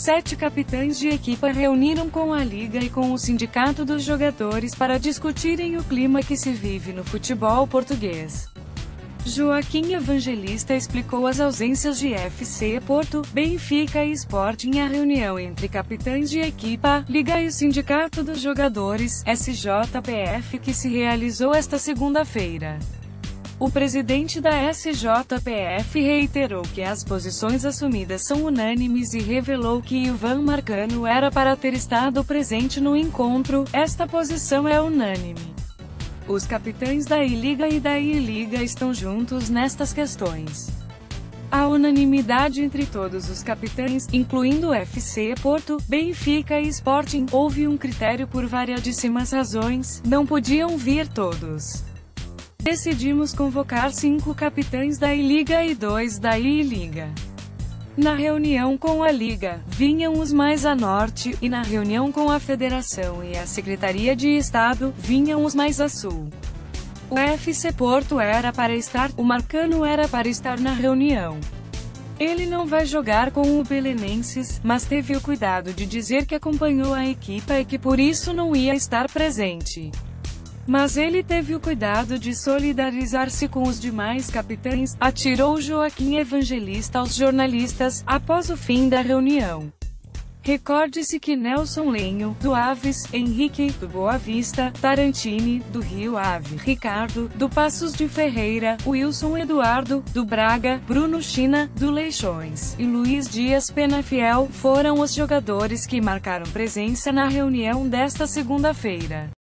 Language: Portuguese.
7 capitães de equipa reuniram com a Liga e com o Sindicato dos Jogadores para discutirem o clima que se vive no futebol português. Joaquim Evangelista explicou as ausências de FC Porto, Benfica e Sporting. A reunião entre capitães de equipa, Liga e o Sindicato dos Jogadores, SJPF, que se realizou esta segunda-feira. O presidente da SJPF reiterou que as posições assumidas são unânimes e revelou que Ivan Marcano era para ter estado presente no encontro. Esta posição é unânime. Os capitães da I-Liga e da I-Liga estão juntos nestas questões. Há unanimidade entre todos os capitães, incluindo FC Porto, Benfica e Sporting. Houve um critério por variadíssimas razões, não podiam vir todos. Decidimos convocar 5 capitães da I-Liga e 2 da I-Liga. Na reunião com a Liga, vinham os mais a norte, e na reunião com a Federação e a Secretaria de Estado, vinham os mais a sul. O FC Porto era para estar, o Marcano era para estar na reunião. Ele não vai jogar com o Belenenses, mas teve o cuidado de dizer que acompanhou a equipa e que por isso não ia estar presente. Mas ele teve o cuidado de solidarizar-se com os demais capitães, atirou Joaquim Evangelista aos jornalistas, após o fim da reunião. Recorde-se que Nelson Lenho, do Aves, Henrique, do Boa Vista, Tarantini, do Rio Ave, Ricardo, do Passos de Ferreira, Wilson Eduardo, do Braga, Bruno China, do Leixões, e Luiz Dias Penafiel, foram os jogadores que marcaram presença na reunião desta segunda-feira.